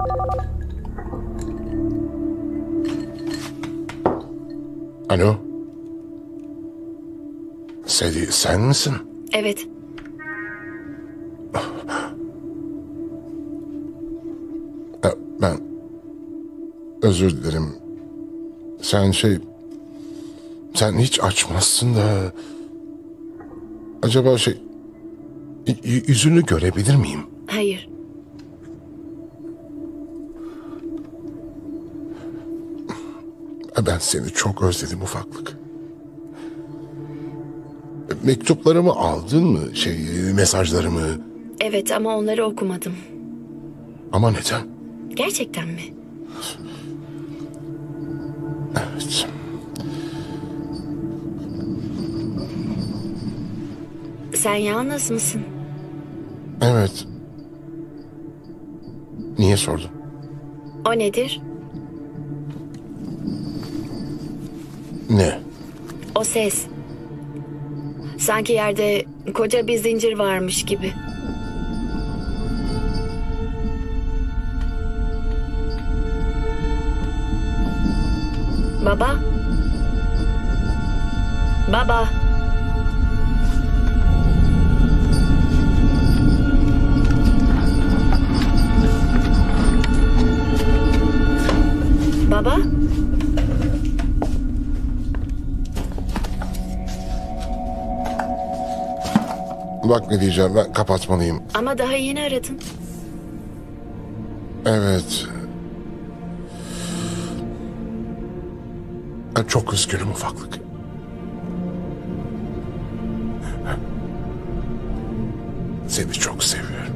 Alo. Sadie, sen misin? Evet. Ben özür dilerim. Sen hiç açmazsın da acaba yüzünü görebilir miyim? Hayır. Ben seni çok özledim ufaklık. Mektuplarımı aldın mı? Mesajlarımı. Evet ama onları okumadım. Ama neden? Gerçekten mi? Evet. Sen yalnız mısın? Evet. Niye sordun? O nedir? Ne? O ses. Sanki yerde koca bir zincir varmış gibi. Baba? Baba? Baba? Bak ne diyeceğim, ben kapatmalıyım. Ama daha yeni aradın. Evet. Ben çok üzgünüm ufaklık. Seni çok seviyorum.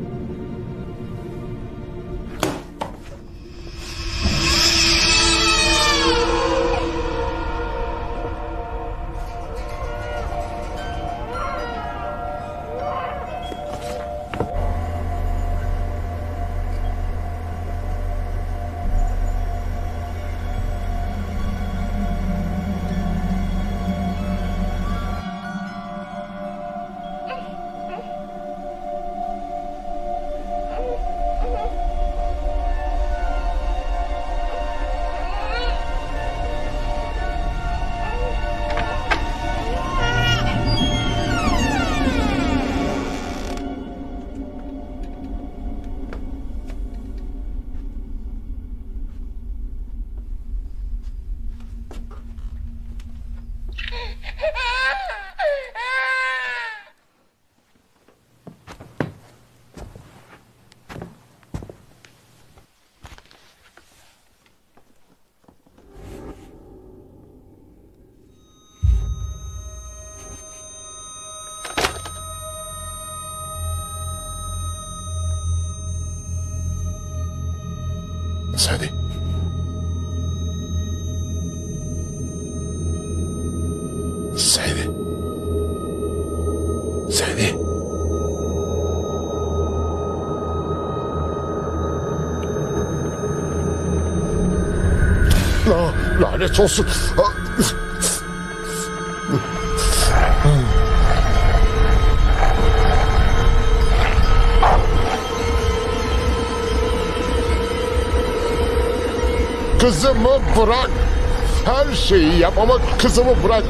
Sadie. Sadie. Sadie. Lanet olsun. Kızımı bırak. Her şeyi yap ama kızımı bırak.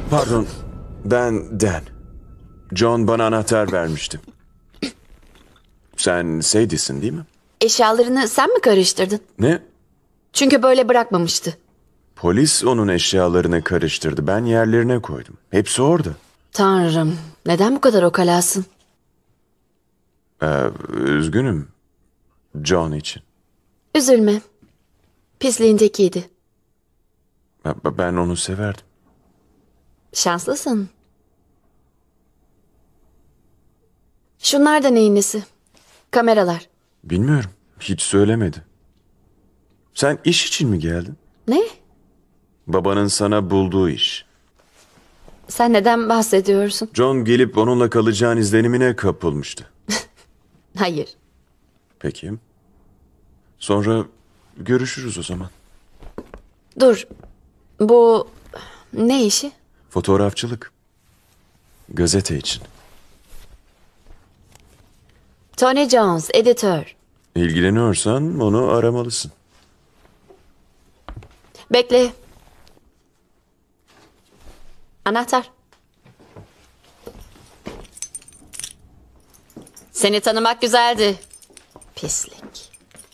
Pardon, ben Dan. John bana anahtar vermişti. Sen Sadie'sin değil mi? Eşyalarını sen mi karıştırdın? Ne? Çünkü böyle bırakmamıştı. Polis onun eşyalarını karıştırdı. Ben yerlerine koydum. Hepsi orada. Tanrım, neden bu kadar okalasın? Üzgünüm. John için. Üzülme. Pisliğin tekiydi. Ben onu severdim. Şanslısın. Şunlar da neyin nesi? Kameralar. Bilmiyorum. Hiç söylemedi. Sen iş için mi geldin? Ne? Babanın sana bulduğu iş. Sen neden bahsediyorsun? John gelip onunla kalacağın izlenimine kapılmıştı. Hayır. Peki. Sonra görüşürüz o zaman. Dur. Bu ne işi? Fotoğrafçılık. Gazete için. Tony Jones, editör. İlgileniyorsan onu aramalısın. Bekle. Anahtar. Seni tanımak güzeldi. Pislik.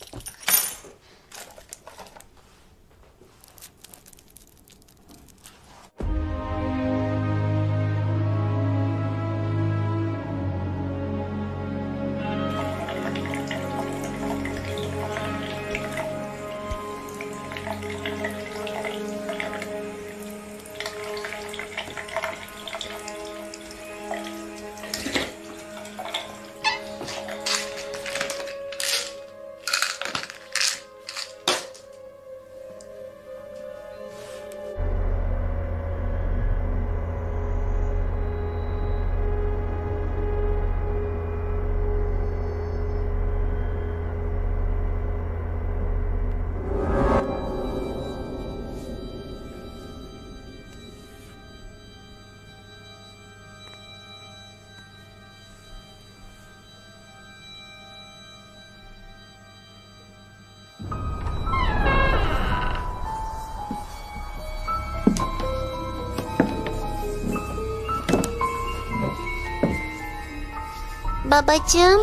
Babacığım.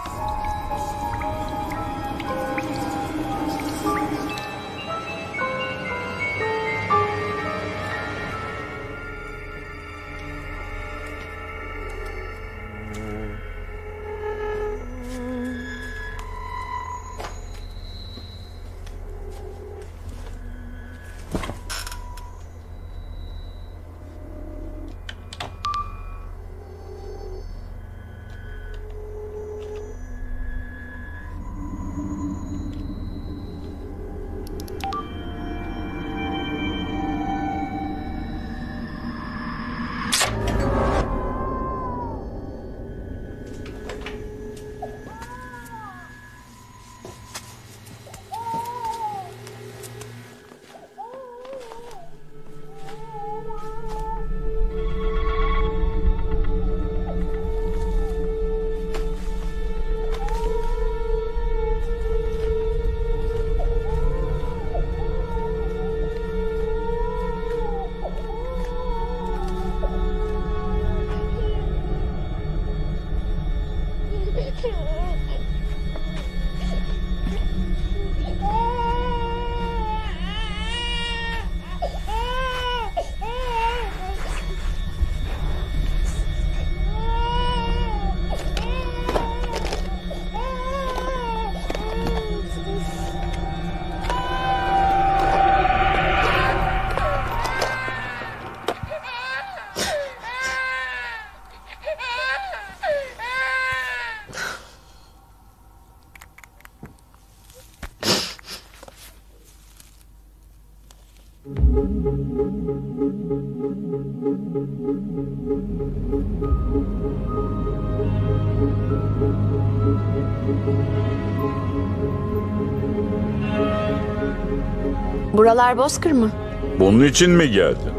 Buralar bozkır mı? Bunun için mi geldin?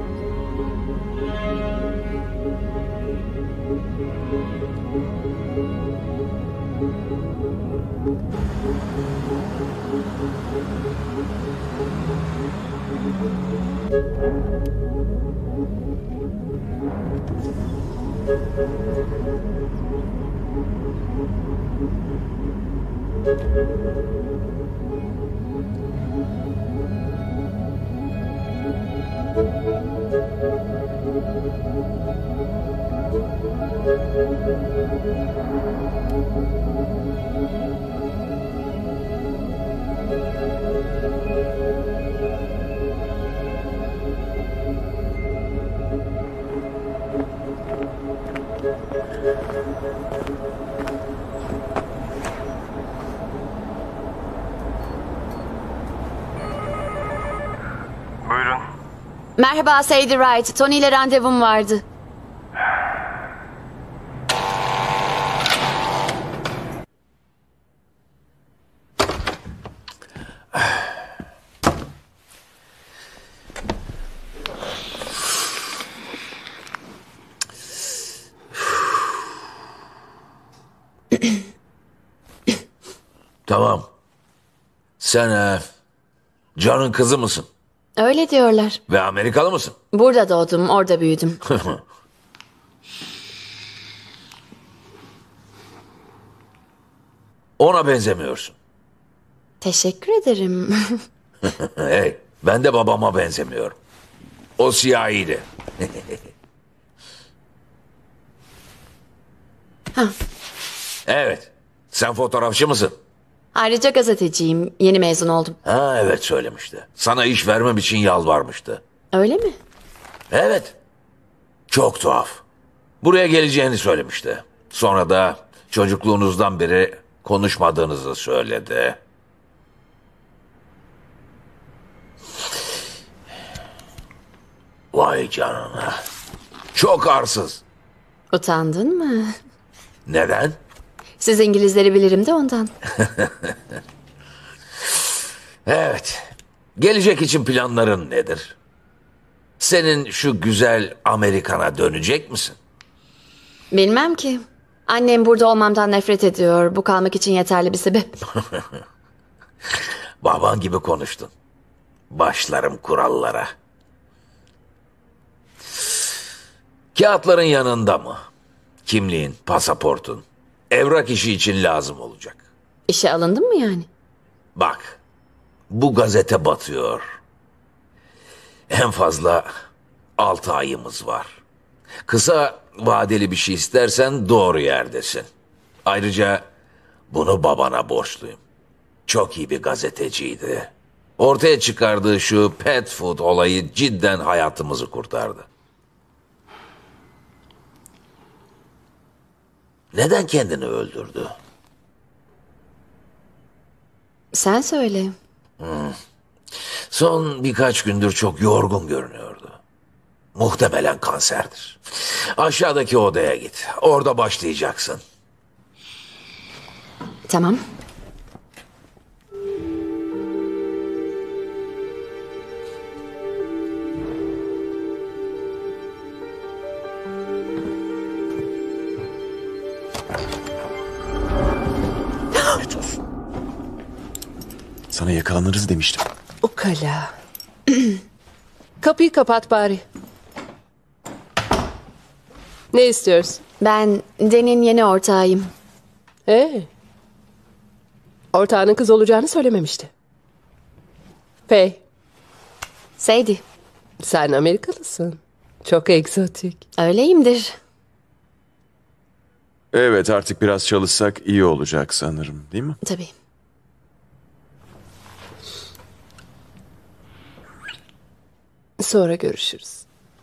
Buyurun. Merhaba Sadie Wright. Tony ile randevum vardı. Tamam. Sen John'un kızı mısın? Öyle diyorlar. Ve Amerikalı mısın? Burada doğdum, orada büyüdüm. Ona benzemiyorsun. Teşekkür ederim. Hey, ben de babama benzemiyorum. O siyahiydi. Evet. Sen fotoğrafçı mısın? Ayrıca gazeteciyim. Yeni mezun oldum. Ha evet söylemişti. Sana iş vermem için yalvarmıştı. Öyle mi? Evet. Çok tuhaf. Buraya geleceğini söylemişti. Sonra da çocukluğunuzdan beri konuşmadığınızı söyledi. Vay canına. Çok arsız. Utandın mı? Neden? Siz İngilizleri bilirim de ondan. Evet. Gelecek için planların nedir? Senin şu güzel Amerikan'a dönecek misin? Bilmem ki. Annem burada olmamdan nefret ediyor. Bu kalmak için yeterli bir sebep. Baban gibi konuştun. Başlarım kurallara. Kağıtların yanında mı? Kimliğin, pasaportun. Evrak işi için lazım olacak. İşe alındın mı yani? Bak, bu gazete batıyor. En fazla 6 ayımız var. Kısa vadeli bir şey istersen doğru yerdesin. Ayrıca bunu babana borçluyum. Çok iyi bir gazeteciydi. Ortaya çıkardığı şu pet food olayı cidden hayatımızı kurtardı. Neden kendini öldürdü? Sen söyle. Son birkaç gündür çok yorgun görünüyordu. Muhtemelen kanserdir. Aşağıdaki odaya git. Orada başlayacaksın. Tamam. Sana yakalanırız demiştim. Ukala. Kapıyı kapat bari. Ne istiyorsun? Ben Den'in yeni ortağıyım. Ortağının kız olacağını söylememişti. Faye, Sadie. sen Amerikalısın. Çok egzotik. Öyleyimdir. Evet, artık biraz çalışsak iyi olacak sanırım, değil mi? Tabii. Sonra görüşürüz.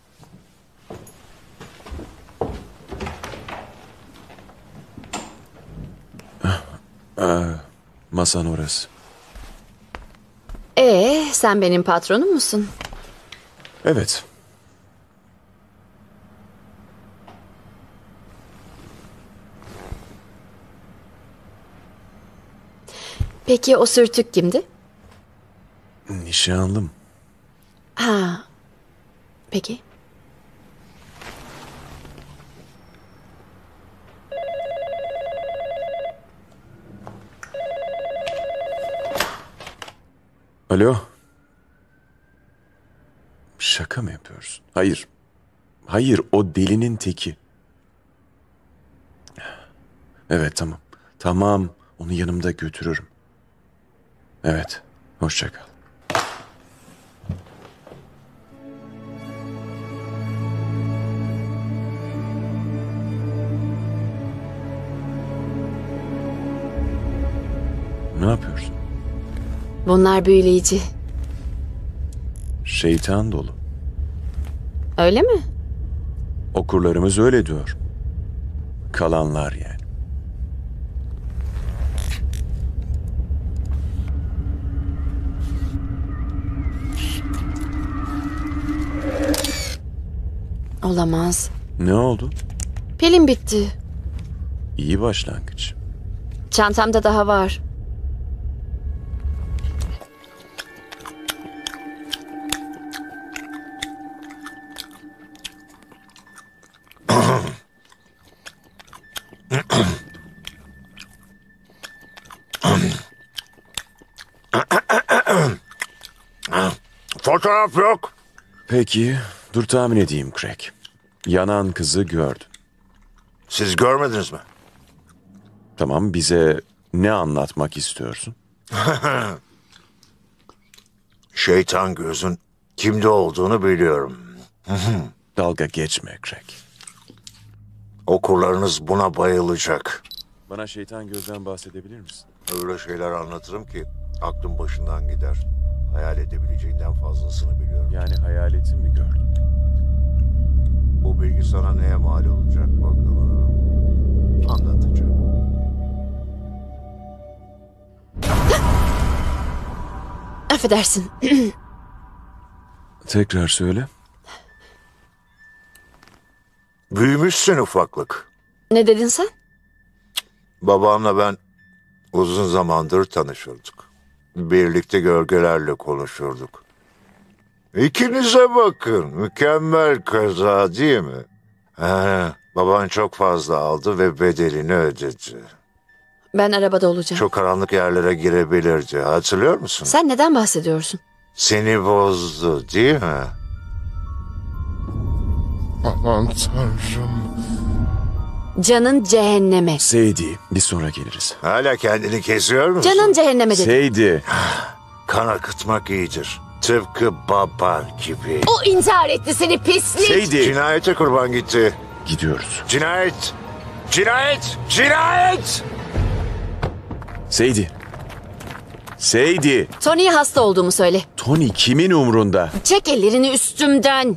Masan orası. Sen benim patronum musun? Evet. Peki o sürtük kimdi? Nişanlım. Ha. Peki. Alo. Şaka mı yapıyorsun? Hayır. Hayır, o delinin teki. Evet, tamam. Tamam, onu yanımda götürürüm. Evet, hoşça kal. Ne yapıyorsun? Bunlar büyüleyici. Şeytan dolu. Öyle mi? Okurlarımız öyle diyor. Kalanlar yani. Olamaz. Ne oldu? Pilim bitti. İyi başlangıç. Çantamda daha var. Fotoğraf yok. Peki, dur tahmin edeyim Craig. Yanan kızı gördün. Siz görmediniz mi? Tamam, bize ne anlatmak istiyorsun? Şeytan gözün kimde olduğunu biliyorum. Dalga geçme Craig. Okurlarınız buna bayılacak. Bana şeytan gözden bahsedebilir misin? Öyle şeyler anlatırım ki aklın başından gider. Hayal edebileceğinden fazlasını biliyorum. Yani hayaleti mi gördün? Bu bilgi sana neye mal olacak bakalım. Anlatacağım. Affedersin. Tekrar söyle. Büyümüşsün ufaklık. Ne dedin sen? Babamla ben uzun zamandır tanışırdık. Birlikte gölgelerle konuşurduk. İkinize bakın, mükemmel kaza değil mi? Baban çok fazla aldı ve bedelini ödedi. Ben arabada olacağım. Çok karanlık yerlere girebilirdi, hatırlıyor musun? Sen neden bahsediyorsun? Seni bozdu değil mi? Aman tanrım. Canın cehenneme. Sadie, bir sonra geliriz. Hala kendini kesiyor musun? Canın cehenneme dedim. Sadie, Kan akıtmak iyidir. Tıpkı baban gibi. O intihar etti seni pislik. Sadie. Cinayete kurban gitti. Gidiyoruz. Cinayet! Cinayet! Cinayet! Sadie. Sadie. Tony'ye hasta olduğumu söyle. Tony kimin umrunda? Çek ellerini üstümden.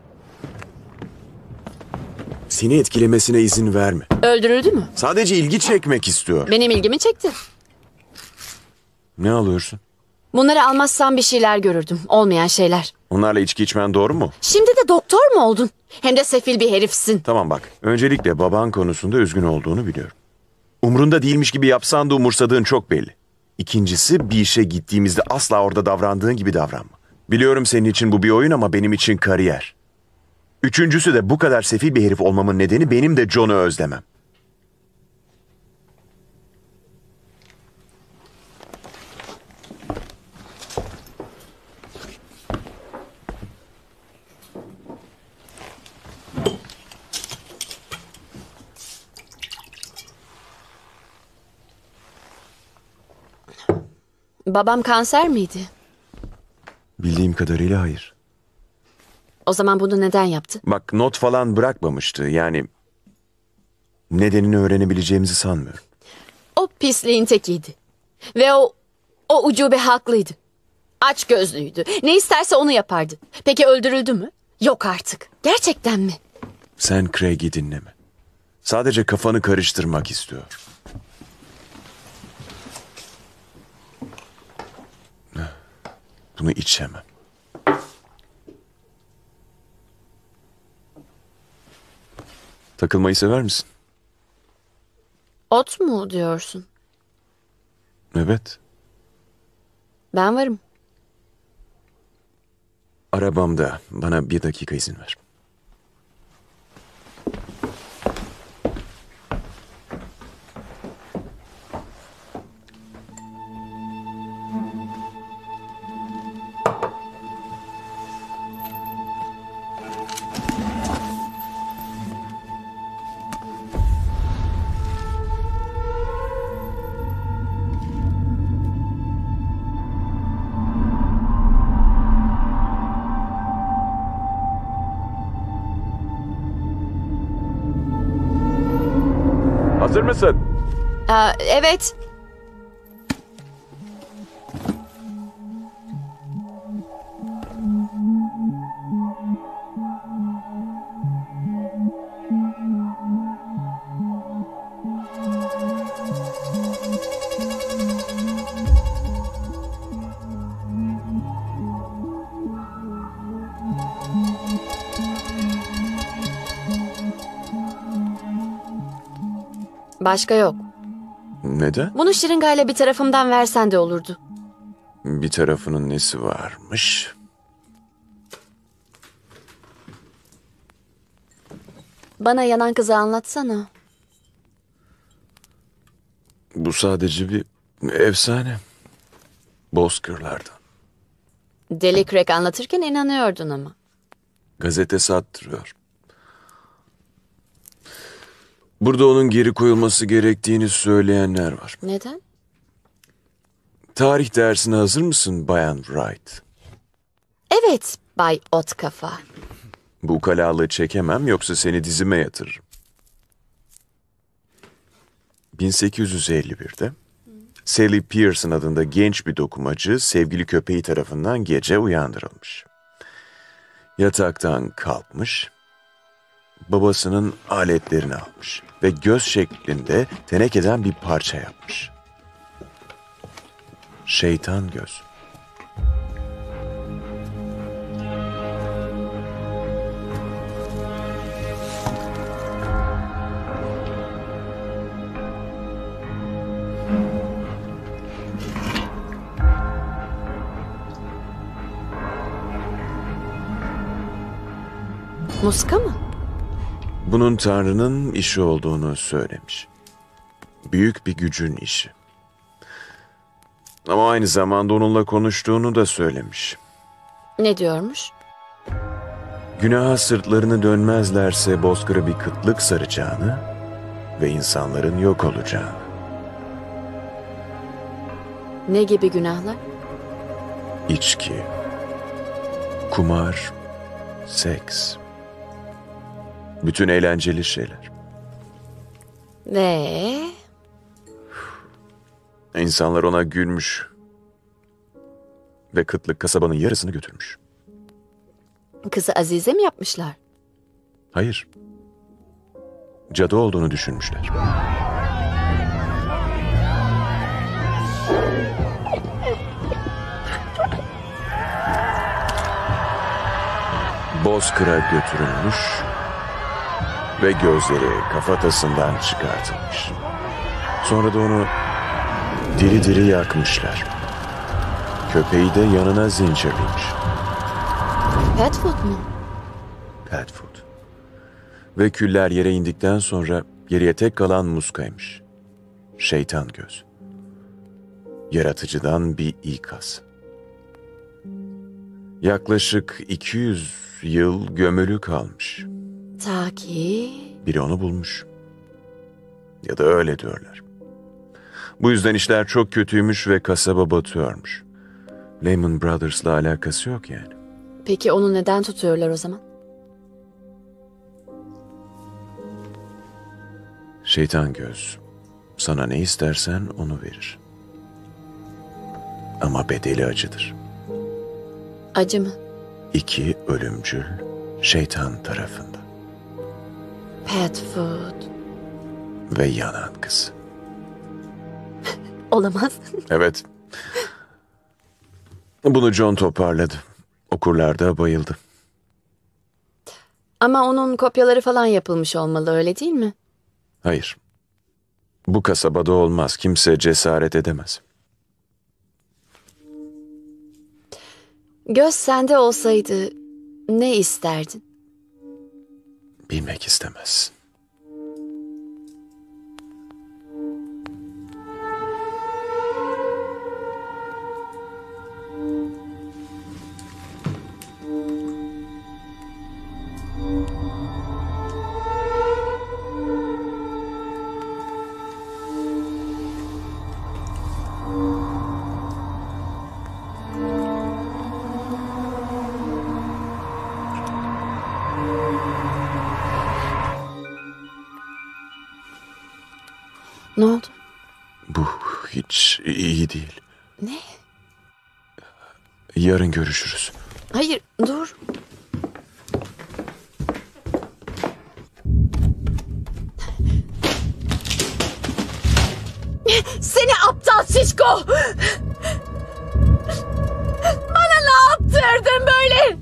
Seni etkilemesine izin verme. Öldürüldü mü? Sadece ilgi çekmek istiyor. Benim ilgimi çekti. Ne alıyorsun? Bunları almazsam bir şeyler görürdüm. Olmayan şeyler. Onlarla içki içmen doğru mu? Şimdi de doktor mu oldun? Hem de sefil bir herifsin. Tamam bak. Öncelikle baban konusunda üzgün olduğunu biliyorum. Umrunda değilmiş gibi yapsan da umursadığın çok belli. İkincisi, bir işe gittiğimizde asla orada davrandığın gibi davranma. Biliyorum senin için bu bir oyun ama benim için kariyer. Üçüncüsü de bu kadar sefil bir herif olmamın nedeni benim de John'u özlemem. Babam kanser miydi? Bildiğim kadarıyla hayır. O zaman bunu neden yaptı? Bak not falan bırakmamıştı. Yani nedenini öğrenebileceğimizi sanmıyorum. O pisliğin tekiydi. Ve o ucube haklıydı. Aç gözlüydü. Ne isterse onu yapardı. Peki öldürüldü mü? Yok artık. Gerçekten mi? Sen Craig'i dinleme. Sadece kafanı karıştırmak istiyor. Bunu içemem. Takılmayı sever misin? Ot mu diyorsun? Evet. Ben varım. Arabamda. Bana bir dakika izin ver. Hazır mısın? Evet. Başka yok. Neden? Bunu şırıngayla bir tarafımdan versen de olurdu. Bir tarafının nesi varmış? Bana yanan kızı anlatsana. Bu sadece bir efsane. Bozkırlardan. Deli Craig anlatırken inanıyordun ama. Gazete sattırıyor. Burada onun geri koyulması gerektiğini söyleyenler var. Neden? Tarih dersine hazır mısın Bayan Wright? Evet, Bay Ot Kafa. Bu ukalalığı çekemem yoksa seni dizime yatırırım. 1851'de Sally Pearson adında genç bir dokumacı sevgili köpeği tarafından gece uyandırılmış. Yataktan kalkmış, babasının aletlerini almış ve göz şeklinde tenekeden bir parça yapmış. Şeytan göz. Muska mı? Bunun Tanrı'nın işi olduğunu söylemiş. Büyük bir gücün işi. Ama aynı zamanda onunla konuştuğunu da söylemiş. Ne diyormuş? Günaha sırtlarını dönmezlerse bozkıra bir kıtlık saracağını ve insanların yok olacağını. Ne gibi günahlar? İçki, kumar, seks. Bütün eğlenceli şeyler. Ve İnsanlar ona gülmüş. Ve kıtlık kasabanın yarısını götürmüş. kızı Azize mi yapmışlar? Hayır. Cadı olduğunu düşünmüşler. Bozkır'a götürülmüş ve gözleri kafatasından çıkartılmış. Sonra da onu diri diri yakmışlar. Köpeği de yanına zincirlemiş. Petfoot mu? Padfoot. Ve küller yere indikten sonra geriye tek kalan muskaymış. Şeytan göz. Yaratıcıdan bir ikaz. Yaklaşık 200 yıl gömülü kalmış. Ta ki... Biri onu bulmuş. Ya da öyle diyorlar. Bu yüzden işler çok kötüymüş ve kasaba batıyormuş. Lehman Brothers'la alakası yok yani. Peki onu neden tutuyorlar o zaman? Şeytan göz, sana ne istersen onu verir. Ama bedeli acıdır. Acı mı? 2 ölümcül şeytan tarafında Petfoot. ve yanan kız. Olamaz. Evet. Bunu John toparladı. Okurlar da bayıldı. Ama onun kopyaları falan yapılmış olmalı, öyle değil mi? Hayır. Bu kasabada olmaz. Kimse cesaret edemez. Göz sende olsaydı ne isterdin? Bilmek istemez. Ne oldu? Bu hiç iyi değil. Ne? Yarın görüşürüz. Hayır, dur. Seni aptal şişko! Bana ne yaptırdın böyle?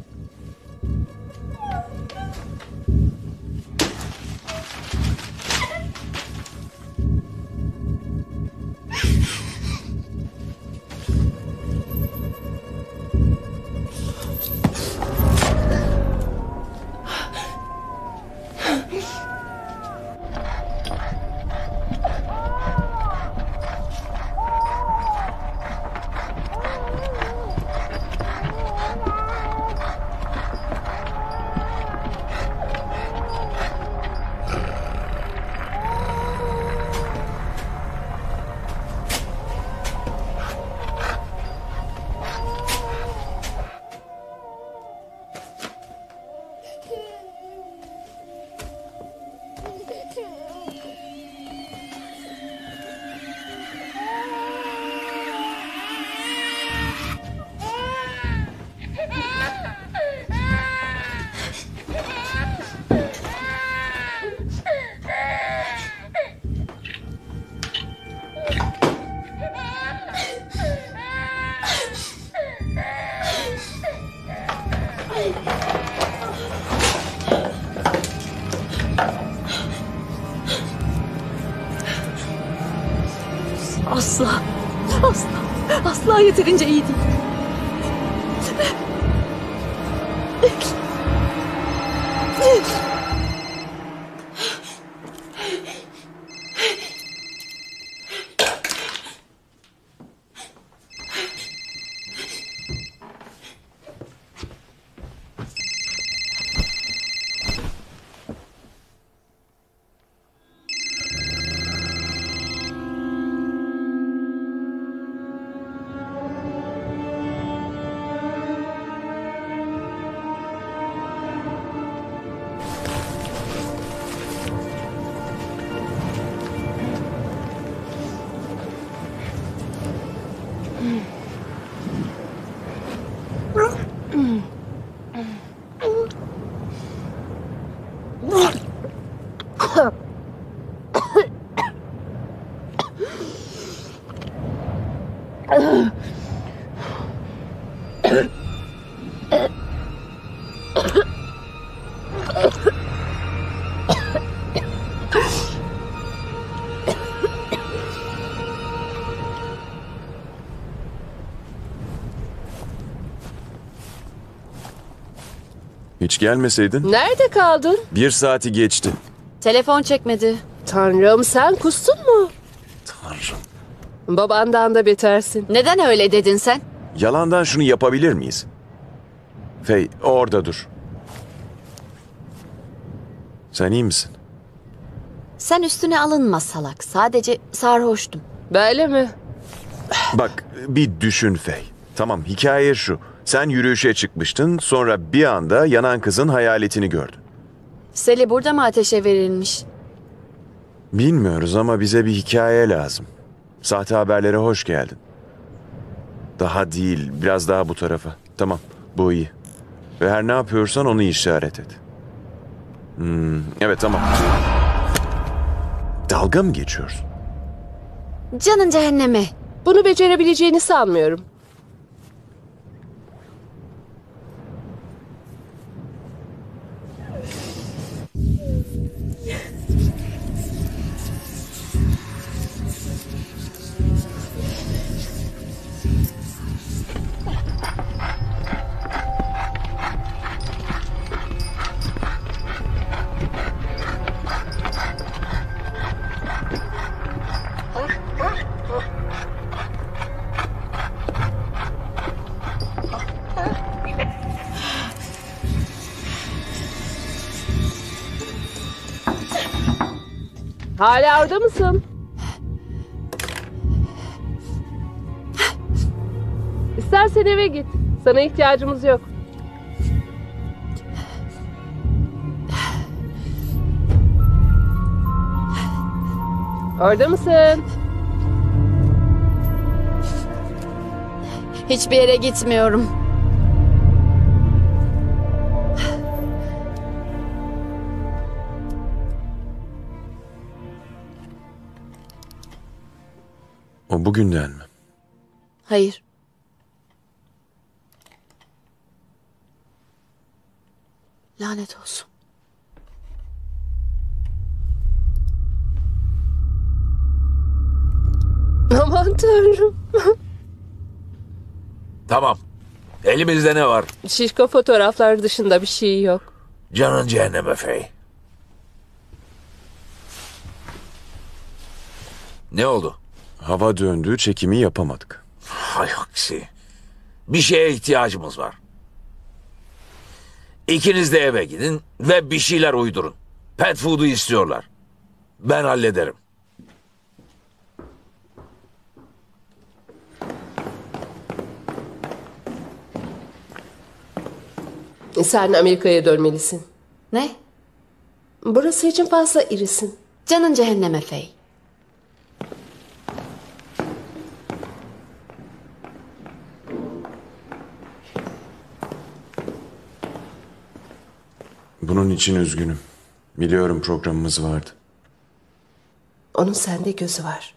Asla, asla yeterince iyi değil. Hiç gelmeseydin. Nerede kaldın? 1 saati geçti. Telefon çekmedi. Tanrım, sen kustun mu? Tanrım. Babandan da betersin. Neden öyle dedin sen? Yalandan şunu yapabilir miyiz? Fey, orada dur. Sen iyi misin? Sen üstüne alınma salak. Sadece sarhoştum. Böyle mi? Bak, bir düşün Fey. Tamam, hikaye şu. Sen yürüyüşe çıkmıştın, sonra bir anda yanan kızın hayaletini gördün. Sally burada mı ateşe verilmiş? Bilmiyoruz ama bize bir hikaye lazım. Sahte haberlere hoş geldin. Daha değil, biraz daha bu tarafa. Tamam, bu iyi. Ve her ne yapıyorsan onu işaret et. Evet, tamam. Dalga mı geçiyorsun? Canın cehenneme. Bunu becerebileceğini sanmıyorum. Hala orada mısın? İstersen eve git. Sana ihtiyacımız yok. Orada mısın? Hiçbir yere gitmiyorum. O bugünden mi? Hayır. Lanet olsun. Aman tanrım. Tamam. Elimizde ne var? Şişko fotoğraflar dışında bir şey yok. Canın cehenneme Fey. Ne oldu? Hava döndü, çekimi yapamadık. Hay aksi. Bir şeye ihtiyacımız var. İkiniz de eve gidin ve bir şeyler uydurun. Pet food'u istiyorlar. Ben hallederim. Sen Amerika'ya dönmelisin. Ne? Burası için fazla irisin. Canın cehenneme Fey. Bunun için üzgünüm. Biliyorum programımız vardı. Onun sende gözü var.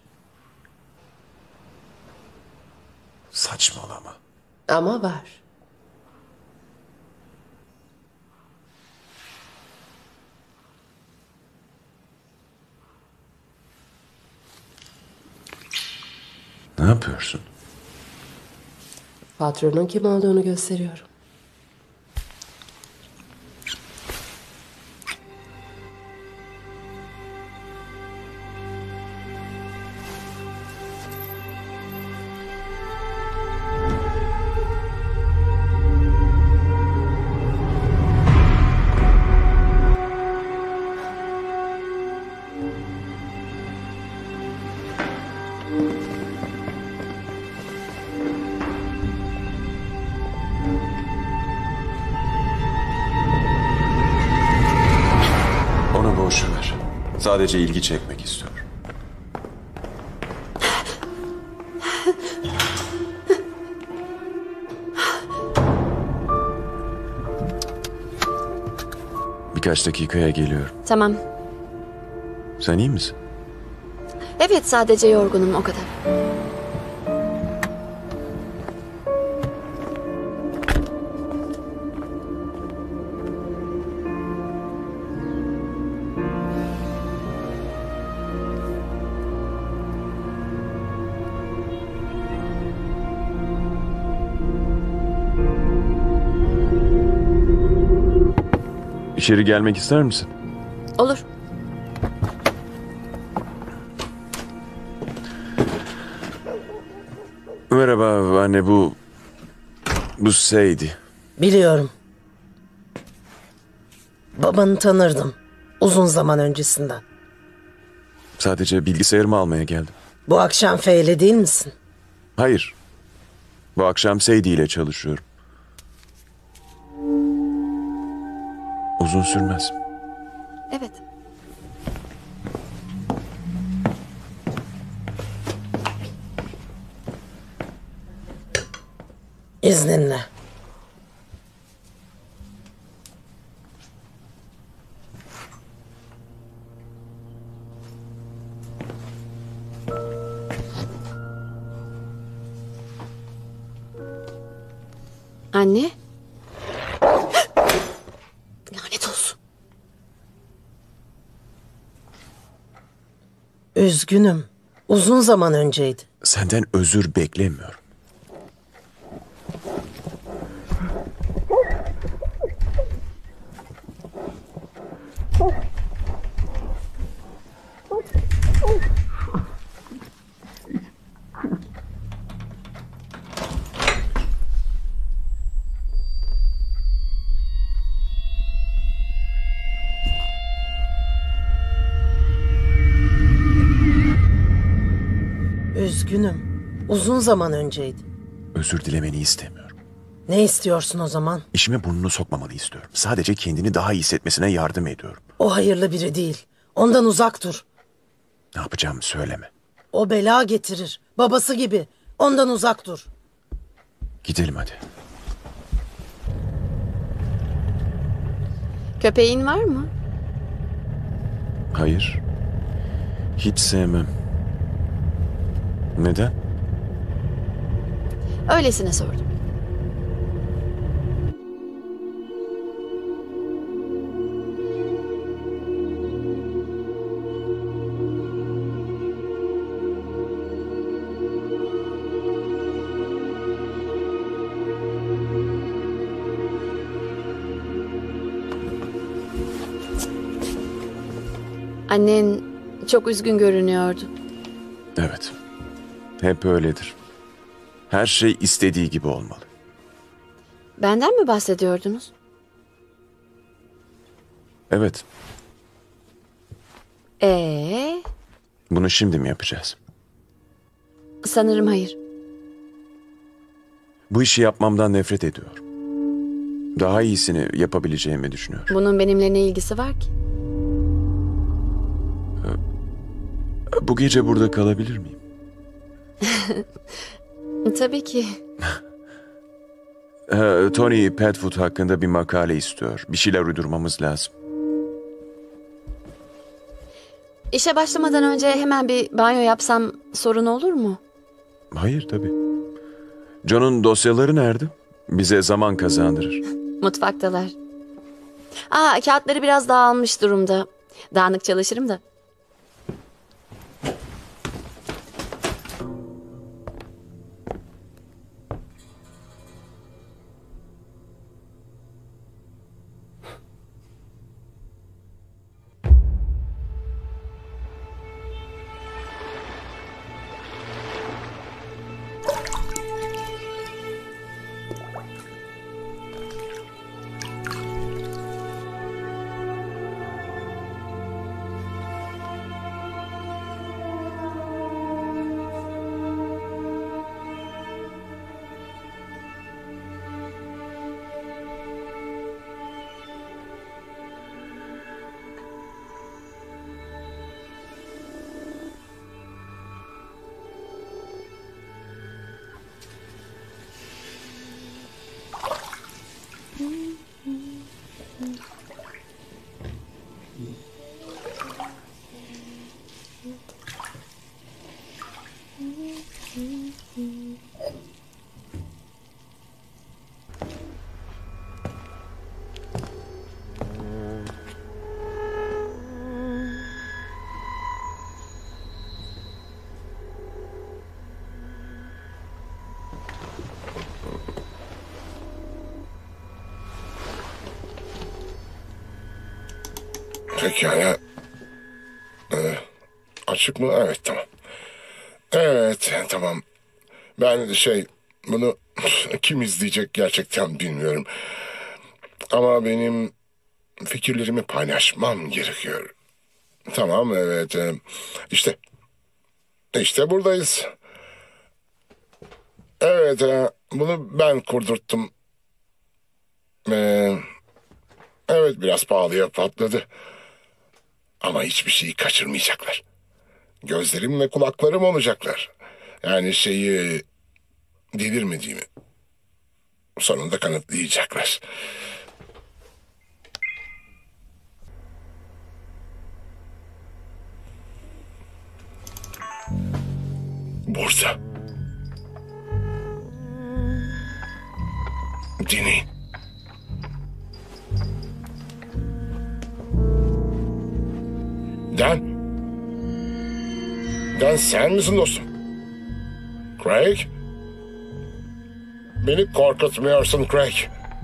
Saçmalama. Ama var. Ne yapıyorsun? Patronun kim olduğunu gösteriyorum. Ona boş ver. Sadece ilgi çekmek istiyor. Birkaç dakikaya geliyorum. Tamam. Sen iyi misin? Evet, sadece yorgunum, o kadar. İçeri gelmek ister misin? Olur. Merhaba anne, bu Sadie. Biliyorum. Babanı tanırdım. Uzun zaman öncesinden. Sadece bilgisayarımı almaya geldim. Bu akşam Fey'le değil misin? Hayır. Bu akşam Sadie ile çalışıyorum. Uzun sürmez. Evet. İzninle. Anne. Lanet olsun. Üzgünüm. Uzun zaman önceydi. Senden özür beklemiyorum. Üzgünüm. Uzun zaman önceydi. Özür dilemeni istemiyorum. Ne istiyorsun o zaman? İşime burnunu sokmamanı istiyorum. Sadece kendini daha iyi hissetmesine yardım ediyorum. O hayırlı biri değil. Ondan uzak dur. Ne yapacağımı söyleme. O bela getirir. Babası gibi. Ondan uzak dur. Gidelim hadi. Köpeğin var mı? Hayır. Hiç sevmem. Neden? Öylesine sordum. Annen çok üzgün görünüyordu. Evet. Hep öyledir. Her şey istediği gibi olmalı. Benden mi bahsediyordunuz? Evet. Bunu şimdi mi yapacağız? Sanırım hayır. Bu işi yapmamdan nefret ediyorum. Daha iyisini yapabileceğimi düşünüyorum. Bunun benimle ne ilgisi var ki? Bu gece burada kalabilir miyim? Tabii ki. Tony Petfoot hakkında bir makale istiyor. Bir şeyler uydurmamız lazım. İşe başlamadan önce hemen bir banyo yapsam sorun olur mu? Hayır tabii. John'un dosyaları nerede? Bize zaman kazandırır. Mutfaktalar. Kağıtları biraz dağılmış durumda. Dağınık çalışırım da. Pekala. Açık mı? Evet, tamam. Evet, tamam. Ben bunu kim izleyecek gerçekten bilmiyorum. Ama benim fikirlerimi paylaşmam gerekiyor. Tamam, evet. İşte buradayız. Evet, bunu ben kurdurttum. Evet, biraz pahalıya patladı. Ama hiçbir şeyi kaçırmayacaklar. Gözlerim ve kulaklarım olacaklar. Yani delirmediğimi sonunda kanıtlayacaklar. Burada. Dinleyin. Dan sen misin dostum? Craig? Beni korkutmuyorsun Craig.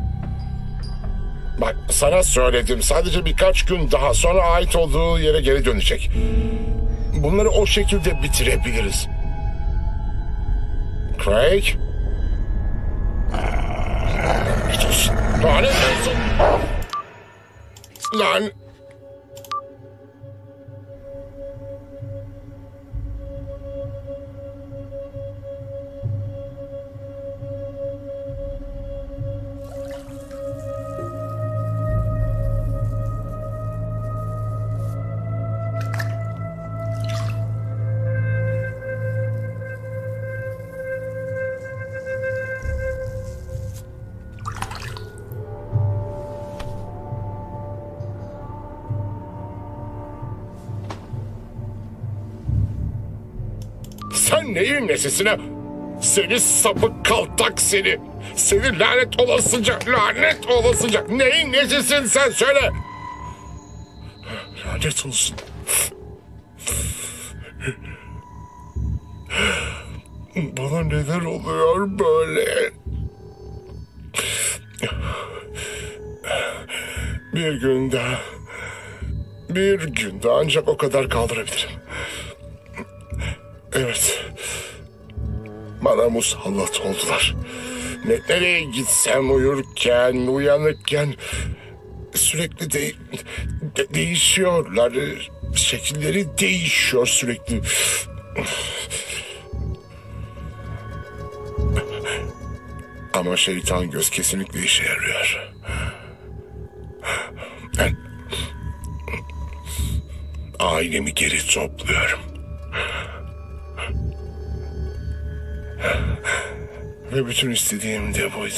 Bak, sana söyledim, sadece birkaç gün daha sonra ait olduğu yere geri dönecek. Bunları o şekilde bitirebiliriz. Craig? Lanet olsun! Lan! Sen neyin nesisine? Seni sapık kaltak seni. Seni lanet olasıca, lanet olasıca. Neyin nesisin sen söyle. Lanet olsun. Bana neler oluyor böyle? Bir gün daha ancak o kadar kaldırabilirim. Evet. Bana musallat oldular. Nereye gitsem uyurken, uyanıkken sürekli değişiyorlar. Şekilleri değişiyor sürekli. Ama şeytan göz kesinlikle işe yarıyor. Ben ailemi geri topluyorum. Ve bütün istediğim de buydu.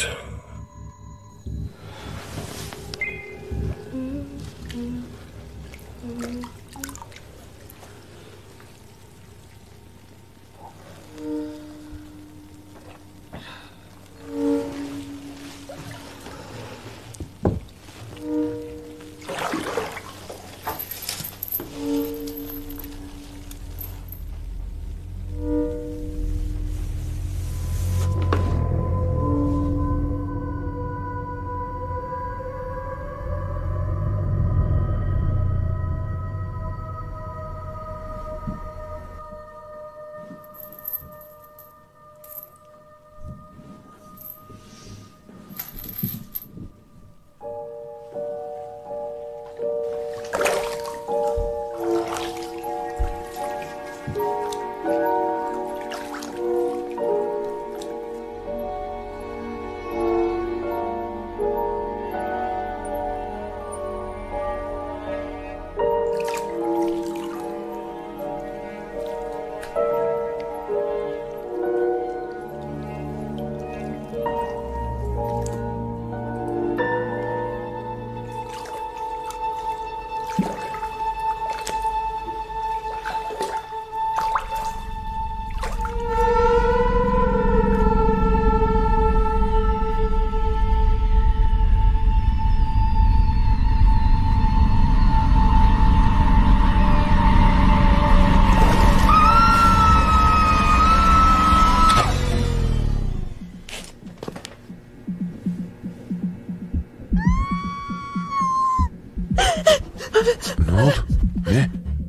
Ne oldu? Ne?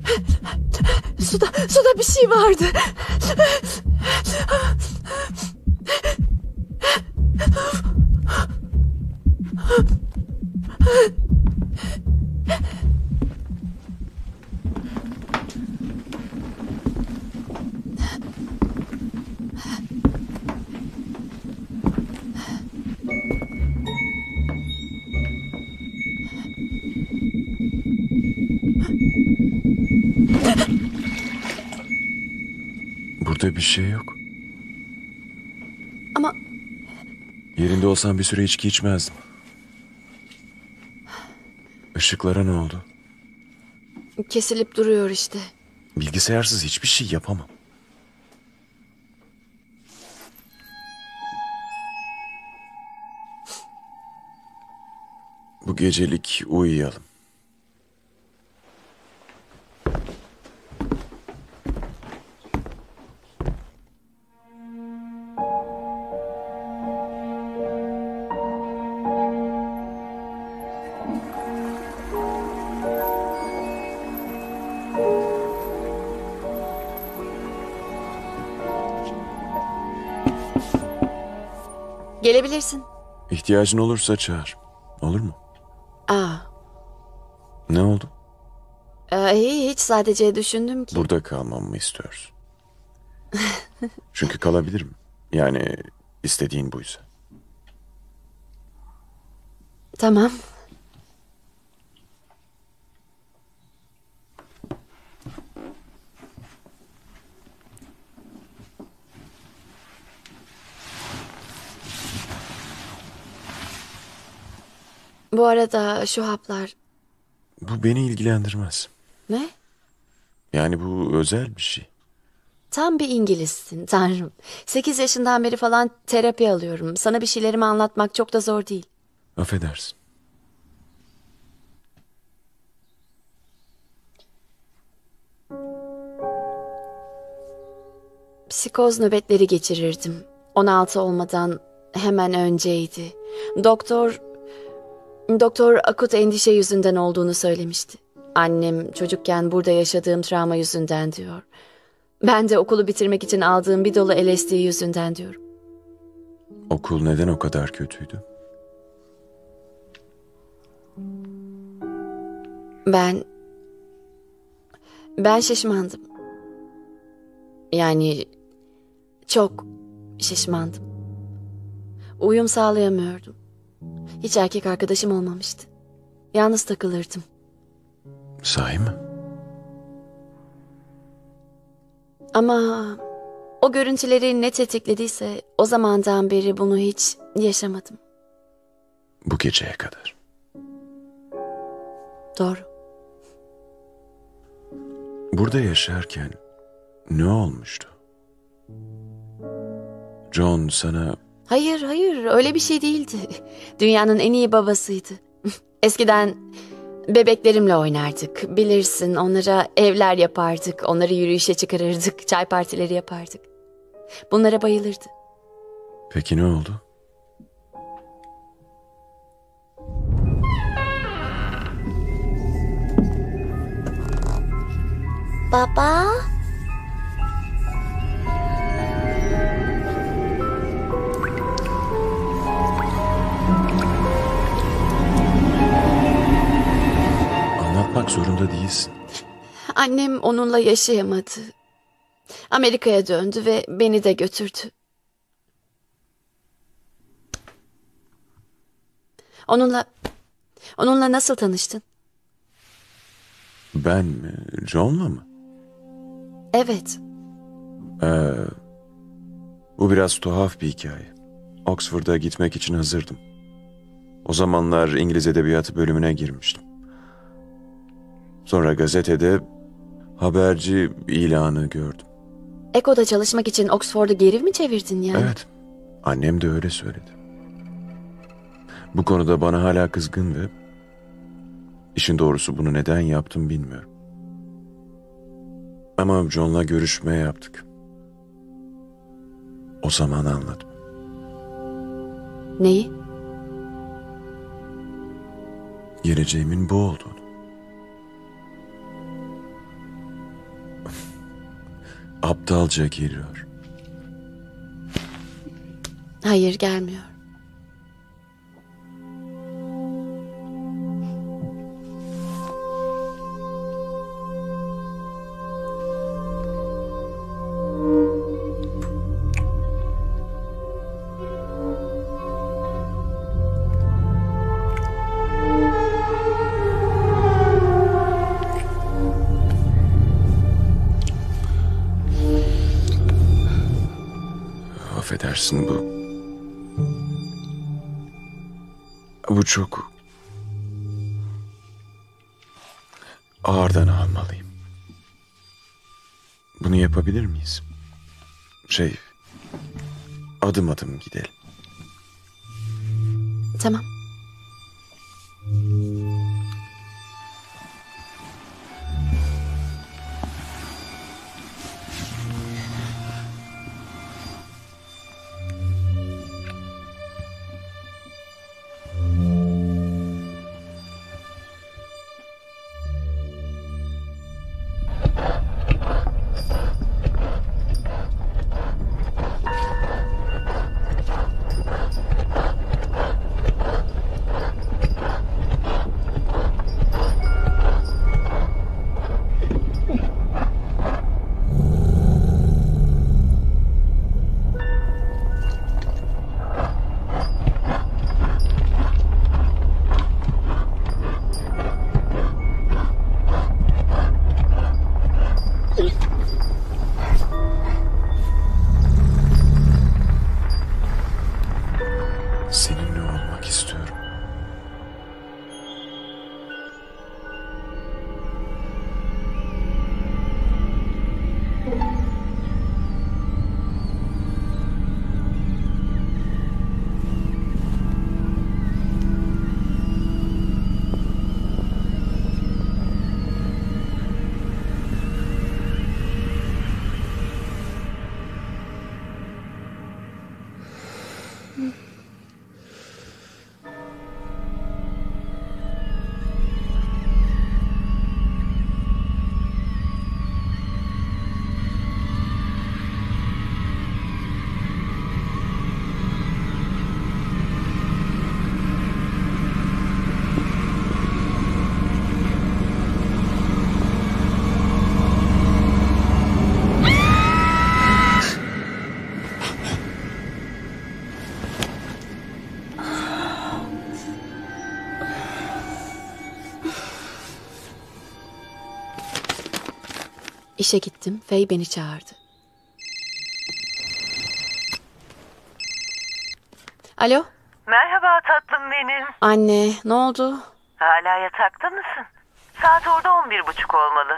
Suda bir şey vardı. Burada bir şey yok. Ama Yerinde olsam bir süre içki içmezdim. Işıklara ne oldu? kesilip duruyor işte. Bilgisayarsız hiçbir şey yapamam. Bu gecelik uyuyalım. Gelebilirsin. İhtiyacın olursa çağır. Olur mu? Aa, Ne oldu? hiç sadece düşündüm ki. Burada kalmamı mı istiyorsun? Çünkü kalabilirim. Yani istediğin buysa. Tamam. Bu arada şu haplar... Bu beni ilgilendirmez. Ne? Yani bu özel bir şey. Tam bir İngilizsin tanrım. 8 yaşından beri falan terapi alıyorum. Sana bir şeylerimi anlatmak çok da zor değil. Affedersin. Psikoz nöbetleri geçirirdim. 16 olmadan hemen önceydi. Doktor akut endişe yüzünden olduğunu söylemişti. Annem çocukken burada yaşadığım travma yüzünden diyor. Ben de okulu bitirmek için aldığım bir dolu LSD yüzünden diyorum. Okul neden o kadar kötüydü? Ben şişmandım. Yani çok şişmandım. Uyum sağlayamıyordum. Hiç erkek arkadaşım olmamıştı. Yalnız takılırdım. Sahi mi? Ama o görüntüleri ne tetiklediyse o zamandan beri bunu hiç yaşamadım. Bu geceye kadar. Doğru. Burada yaşarken ne olmuştu? John sana Hayır öyle bir şey değildi. Dünyanın en iyi babasıydı. Eskiden bebeklerimle oynardık. Bilirsin, onlara evler yapardık. Onları yürüyüşe çıkarırdık. Çay partileri yapardık. Bunlara bayılırdı. peki ne oldu? Baba? Anlatmak zorunda değilsin. Annem onunla yaşayamadı. Amerika'ya döndü ve beni de götürdü. Onunla nasıl tanıştın? Ben mi? John'la mı? Evet. Bu biraz tuhaf bir hikaye. Oxford'a gitmek için hazırdım. O zamanlar İngiliz Edebiyatı bölümüne girmiştim. Sonra gazetede haberci ilanı gördüm. Eko'da çalışmak için Oxford'u geri mi çevirdin yani? Evet, annem de öyle söyledi. Bu konuda bana hala kızgın ve işin doğrusu bunu neden yaptım bilmiyorum. Ama John'la görüşme yaptık. O zaman anladım. Neyi? Geleceğimin bu olduğunu. Aptalca geliyor. Hayır, gelmiyor. Affedersin bu çok ağırdan almalıyım. Bunu yapabilir miyiz? Adım adım gidelim. Tamam. İşe gittim. Faye beni çağırdı. Alo? Merhaba tatlım benim. Anne, ne oldu? Hala yatakta mısın? Saat orada 11:30 olmalı.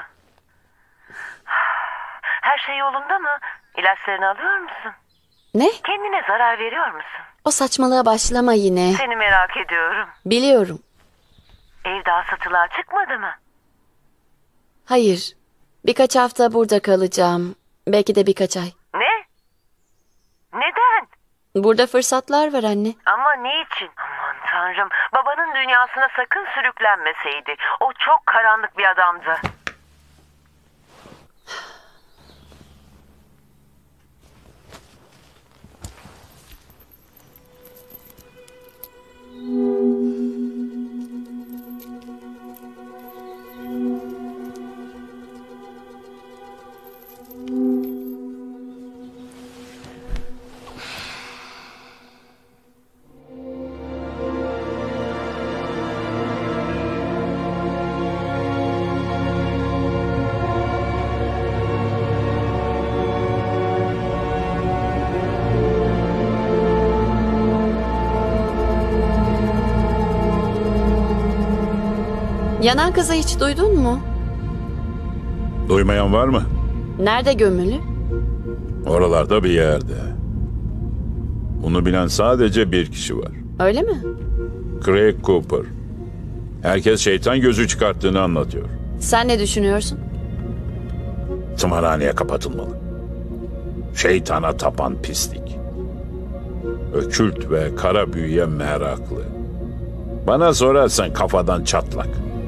Her şey yolunda mı? İlaçlarını alıyor musun? Ne? Kendine zarar veriyor musun? O saçmalığa başlama yine. Seni merak ediyorum. Biliyorum. Ev daha satılığa çıkmadı mı? Hayır. Birkaç hafta burada kalacağım. Belki de birkaç ay. Ne? Neden? Burada fırsatlar var anne. Ama niçin? Aman tanrım, babanın dünyasına sakın sürüklenmeseydi. O çok karanlık bir adamdı. Yanan kızı hiç duydun mu? Duymayan var mı? Nerede gömülü? Oralarda bir yerde. Bunu bilen sadece bir kişi var. Öyle mi? Craig Cooper. Herkes şeytan gözü çıkarttığını anlatıyor. Sen ne düşünüyorsun? Tımarhaneye kapatılmalı. Şeytana tapan pislik. Ökült ve kara büyüye meraklı. Bana sorarsan kafadan çatlak.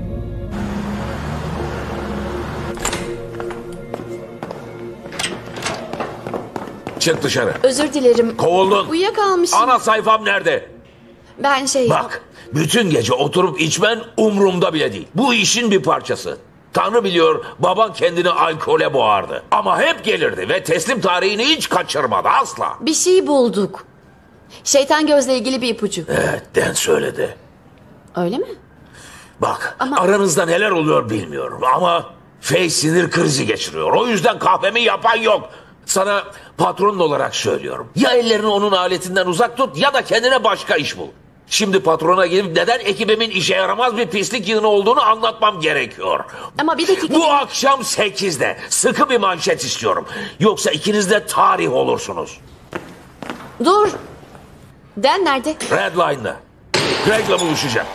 Çık dışarı. Özür dilerim. Kovuldun. Uyuyakalmışım. Ana sayfam nerede? Ben Bak, bütün gece oturup içmen umrumda bile değil. Bu işin bir parçası. Tanrı biliyor, baban kendini alkole boğardı. Ama hep gelirdi ve teslim tarihini hiç kaçırmadı asla. Bir şey bulduk. Şeytan gözle ilgili bir ipucu. Evet, Den söyledi. Öyle mi? Bak, Ama- aranızda neler oluyor bilmiyorum ama Faye sinir krizi geçiriyor. O yüzden kahvemi yapan yok. Sana patronun olarak söylüyorum. Ya ellerini onun aletinden uzak tut ya da kendine başka iş bul. Şimdi patrona gelip neden ekibimin işe yaramaz bir pislik yığını olduğunu anlatmam gerekiyor. Ama bir dakika. Bu akşam 8'de sıkı bir manşet istiyorum. Yoksa ikiniz de tarih olursunuz. Dur. Dan nerede? Redline'da. Greg'le buluşacağım.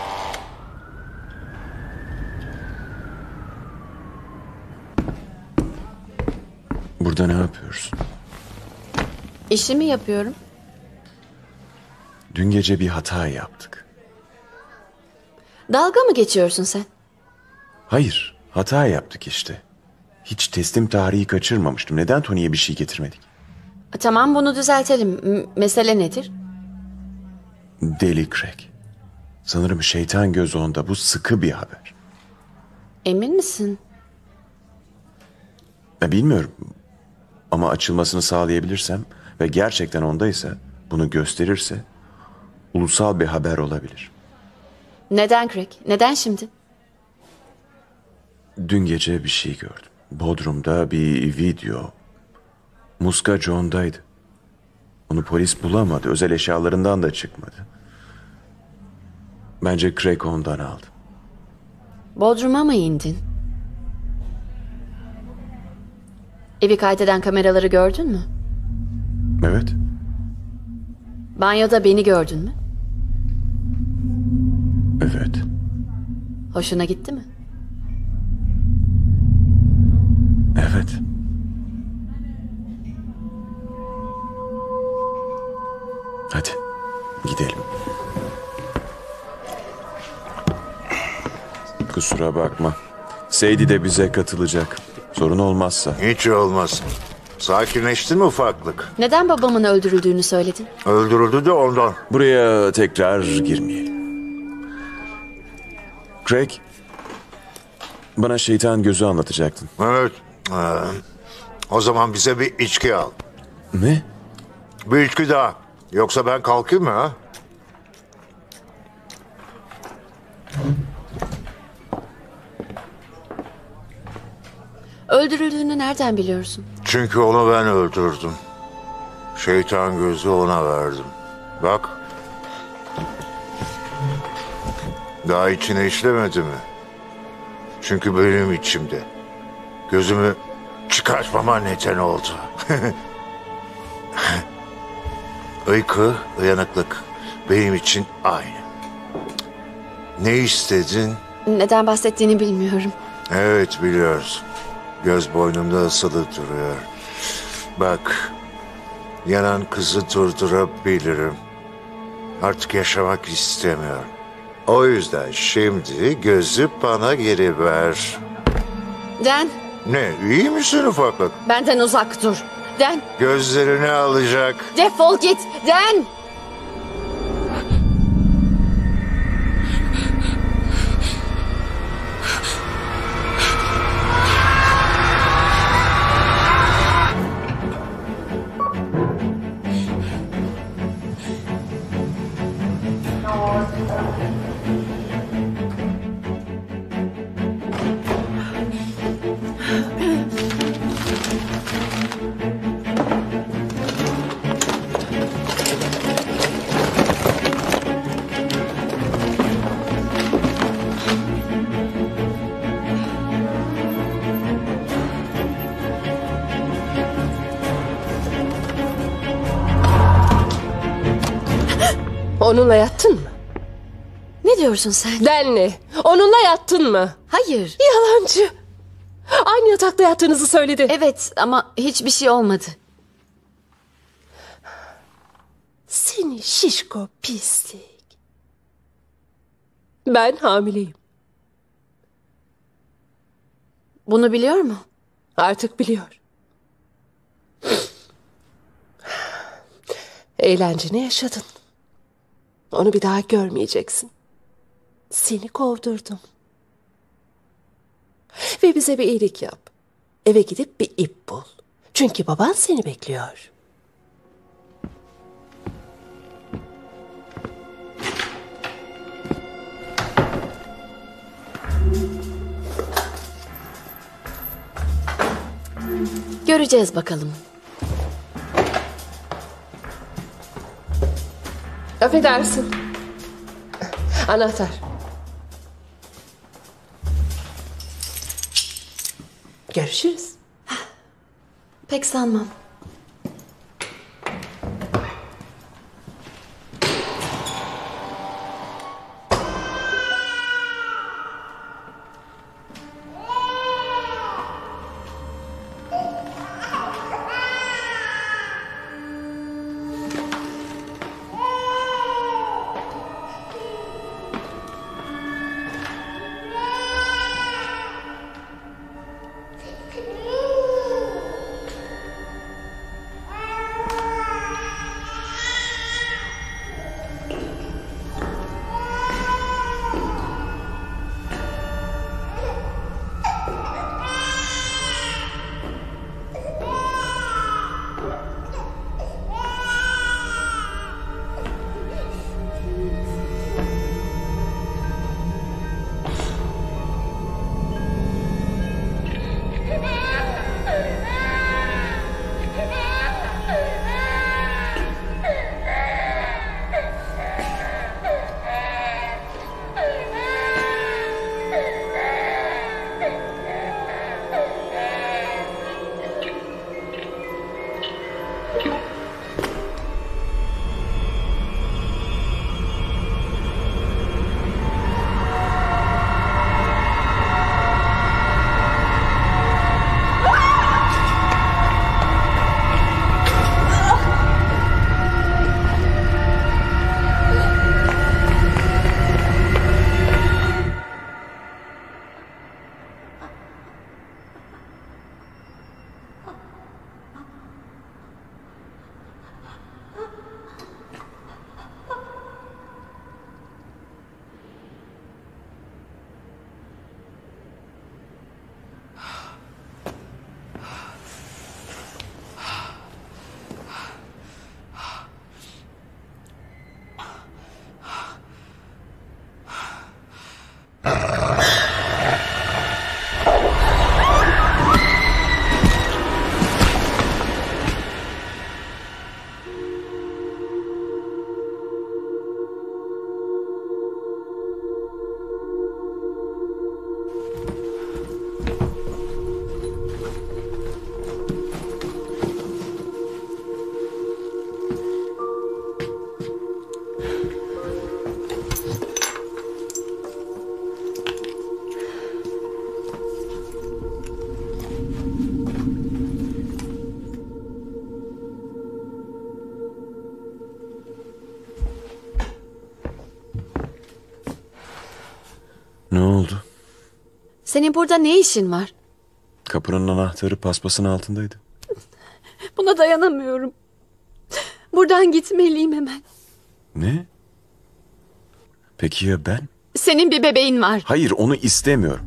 Burada ne yapıyorsun? İşimi yapıyorum. Dün gece bir hata yaptık. Dalga mı geçiyorsun sen? Hayır, hata yaptık işte. Hiç teslim tarihi kaçırmamıştım. Neden Tony'ye bir şey getirmedik? Tamam, bunu düzeltelim. Mesele nedir? Deli Craig. Sanırım şeytan gözü onda. Bu sıkı bir haber. Emin misin? Bilmiyorum. Ama açılmasını sağlayabilirsem ve gerçekten ondaysa, bunu gösterirse ulusal bir haber olabilir. Neden Craig? Neden şimdi? Dün gece bir şey gördüm. Bodrum'da bir video. Muska John'daydı. Onu polis bulamadı. Özel eşyalarından da çıkmadı. Bence Craig ondan aldı. Bodrum'a mı indin? Evi kaydeden kameraları gördün mü? Evet. Banyoda beni gördün mü? Evet. Hoşuna gitti mi? Evet. Hadi gidelim. Kusura bakma. Sadie de bize katılacak. Sorun olmazsa. Hiç olmaz. Sakinleştin mi ufaklık? Neden babamın öldürüldüğünü söyledin? Öldürüldü de ondan. Buraya tekrar girmeyelim. Craig, bana şeytan gözü anlatacaktın. Evet. O zaman bize bir içki al. Ne? Bir içki daha. Yoksa ben kalkayım mı ha? Öldürüldüğünü nereden biliyorsun? Çünkü onu ben öldürdüm. Şeytan gözü ona verdim. Bak. Daha içine işlemedi mi? Çünkü benim içimde. Gözümü çıkartmama neden oldu. Uyku, uyanıklık benim için aynı. Ne istedin? Neden bahsettiğini bilmiyorum. Evet, biliyorsun. Göz boynumda ısılı duruyor. Bak, yanan kızı durdurabilirim. Artık yaşamak istemiyorum. O yüzden şimdi gözü bana geri ver. Dan, Ne, iyi misin ufaklık? benden uzak dur. Dan, Gözlerini alacak. defol git. Dan! Onunla yattın mı? Ne diyorsun sen? Dan'le. Onunla yattın mı? Hayır. Yalancı. Aynı yatakta yattığınızı söyledi. Evet ama hiçbir şey olmadı. Seni şişko pislik. Ben hamileyim. Bunu biliyor mu? Artık biliyor. Eğlenceni yaşadın. Onu bir daha görmeyeceksin. Seni kovdurdum. Ve bize bir iyilik yap. Eve gidip bir ip bul. Çünkü baban seni bekliyor. Göreceğiz bakalım. Affedersin. Anahtar. Görüşürüz. Pek sanmam. Senin burada ne işin var? Kapının anahtarı paspasın altındaydı. Buna dayanamıyorum. Buradan gitmeliyim hemen. Ne? Peki ya ben? Senin bir bebeğin var. Hayır, onu istemiyorum.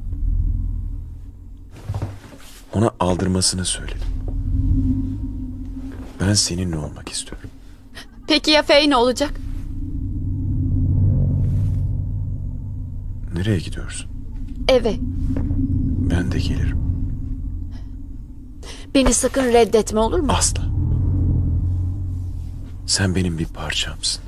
Ona aldırmasını söyledim. Ben seninle olmak istiyorum. Peki ya Faye ne olacak? Nereye gidiyorsun? Eve. Ben de gelirim. Beni sakın reddetme, olur mu? Asla. Sen benim bir parçamsın.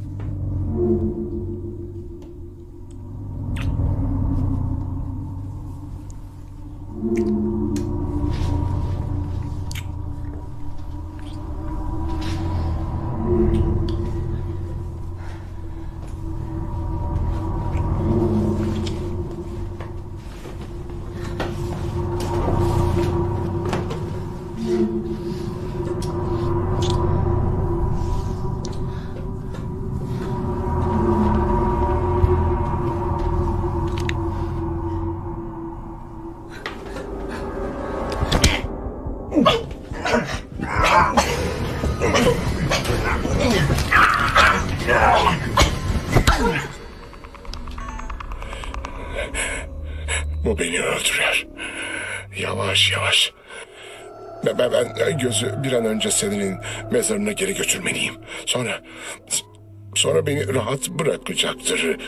Bu beni öldürüyor. Yavaş yavaş. Ben gözü bir an önce senin mezarına geri götürmeliyim. Sonra beni rahat bırakacaktır.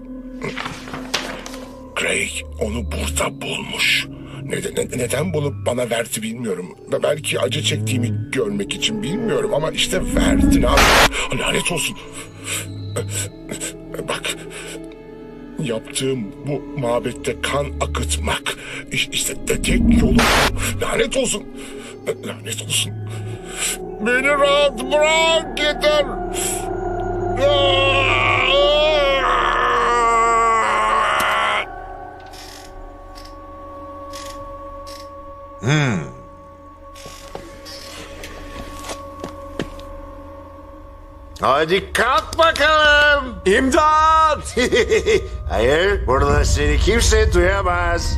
Craig onu burada bulmuş. Neden bulup bana verdi bilmiyorum. Belki acı çektiğimi görmek için, bilmiyorum, ama işte verdi. Lanet olsun. Bak, yaptığım bu mabette kan akıtmak. İşte tek yolu bu. Lanet olsun. Lanet olsun. Beni rahat bırak, yeter. Hadi kalk bakalım. İmdat! Hayır, burada seni kimse duyamaz.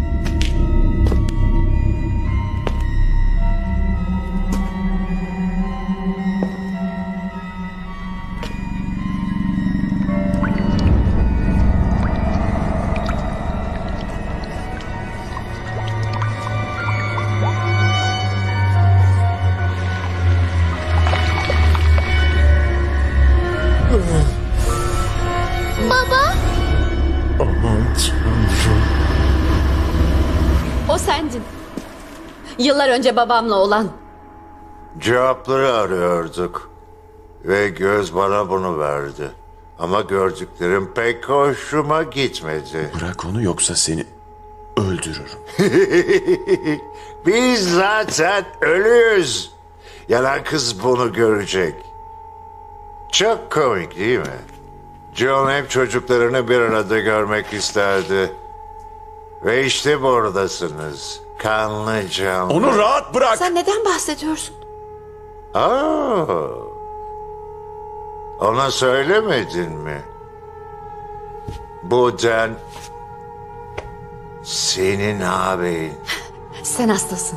Baba! Aman Tanrım. O sendin. Yıllar önce babamla olan. Cevapları arıyorduk. Ve göz bana bunu verdi. Ama gördüklerim pek hoşuma gitmedi. Bırak onu, yoksa seni öldürürüm. Biz zaten ölüyüz. Yalan kız bunu görecek. Çok komik değil mi? John hep çocuklarını bir arada görmek isterdi. Ve işte buradasınız. Kanlı canlı. Onu rahat bırak! Sen neden bahsediyorsun? Aa, ona söylemedin mi? Bu Den senin ağabeyin. Sen hastasın.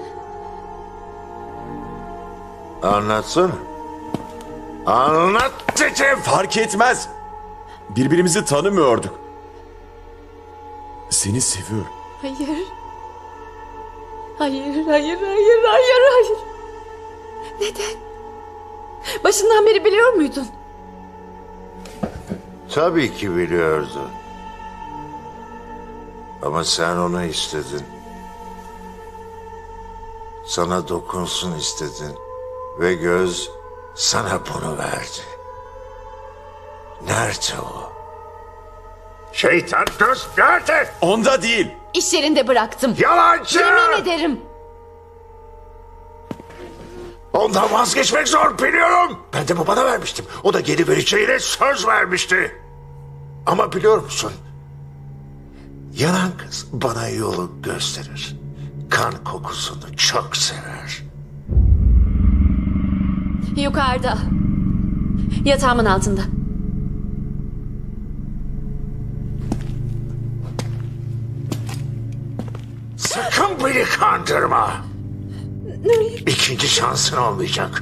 Anlatsana. Anlat dedim. Fark etmez. Birbirimizi tanımıyorduk. Seni seviyorum. Hayır. Hayır, hayır, hayır, hayır, hayır. Neden? Başından beri biliyor muydun? Tabii ki biliyordu. Ama sen onu istedin. Sana dokunsun istedin. Ve göz sana bunu verdi. Nerede o? Şeytan göz nerede? Onda değil. İş yerinde bıraktım. Yalancı! Yemin ederim. Ondan vazgeçmek zor, biliyorum. Ben de babana vermiştim. O da geri vereceğine söz vermişti. Ama biliyor musun? Yanan kız bana yolu gösterir. Kan kokusunu çok sever. Yukarıda. Yatağımın altında. Sakın beni kandırma. İkinci şansın olmayacak.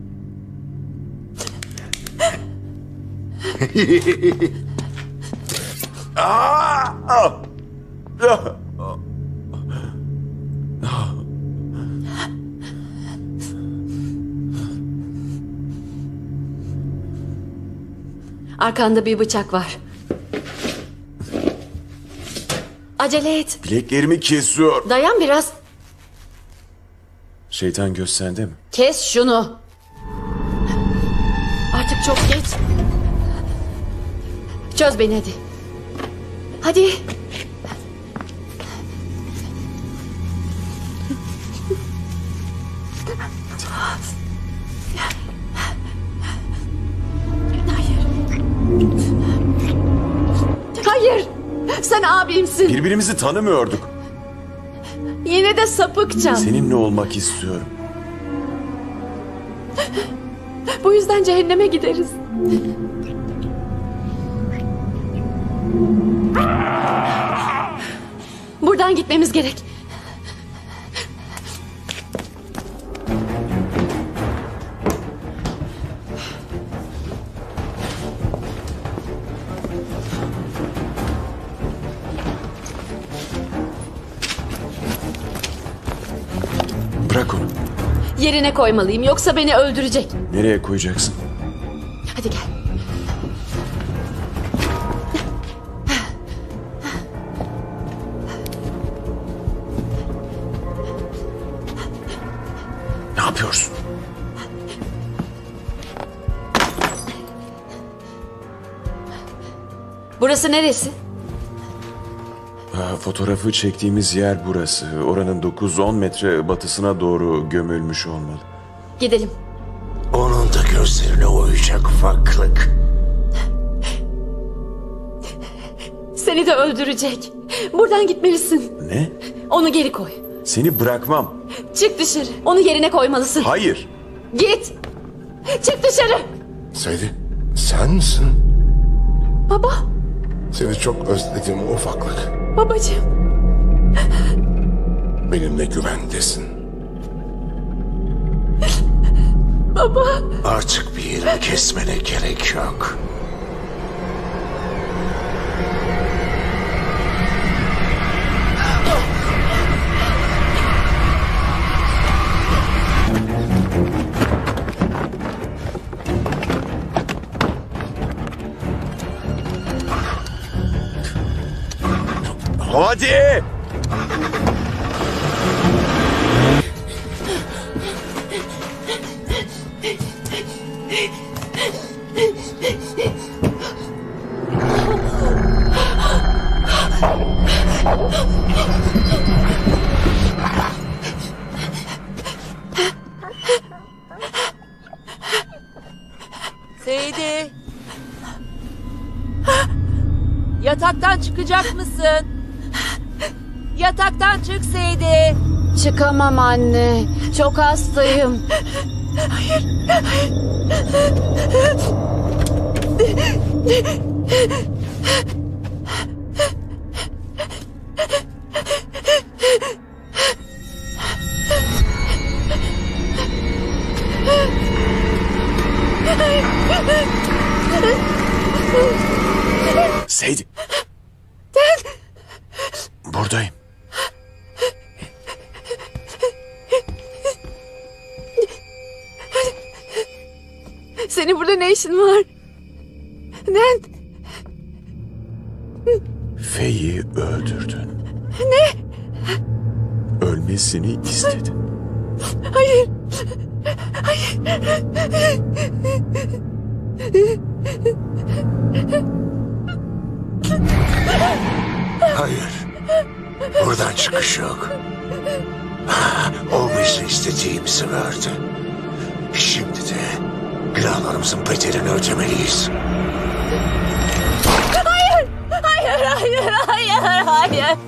Arkanda bir bıçak var. Acele et. Bileklerimi kesiyor. Dayan biraz. Şeytan göz sende mi? Kes şunu. Artık çok geç. Çöz beni hadi. Hadi. Hayır. Sen abimsin. Birbirimizi tanımıyorduk. Yine de sapıkça. Seninle olmak istiyorum. Bu yüzden cehenneme gideriz. Buradan gitmemiz gerek. Bırak onu. Yerine koymalıyım yoksa beni öldürecek. Nereye koyacaksın? Hadi gel. Ne yapıyorsun? Burası neresi? Fotoğrafı çektiğimiz yer burası. Oranın 9-10 metre batısına doğru gömülmüş olmalı. Gidelim. Onun da gözlerine uyacak ufaklık. Seni de öldürecek. Buradan gitmelisin. Ne? Onu geri koy. Seni bırakmam. Çık dışarı. Onu yerine koymalısın. Hayır. Git. Çık dışarı. Seydi, sen misin? Baba. Seni çok özledim ufaklık. Babacığım. Benimle güvendesin. Baba. Artık bir yerimi kesmene gerek yok. Hadi! Seydi. Yataktan çıkacak mısın? Yataktan çık Seydi. Çıkamam anne. Çok hastayım. Hayır. Seydi. Buradayım. Senin burada ne işin var? Neden? Fey'i öldürdün. Ne? Ölmesini istedin. Hayır. Hayır. Hayır. Buradan çıkış yok. O bize istediğimizi verdi. Şimdi de günahlarımızın bedelini ödemeliyiz. Hayır. Hayır, hayır, hayır, hayır.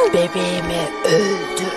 Bebeğimi öldürdü.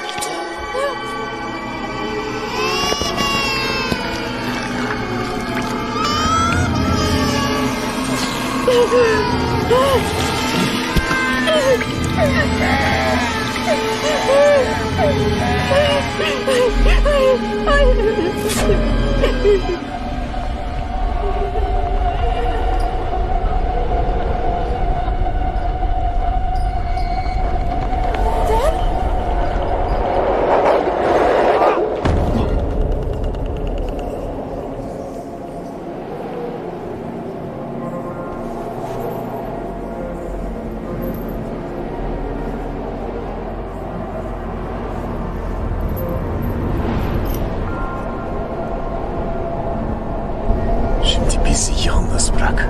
Şimdi bizi yalnız bırak.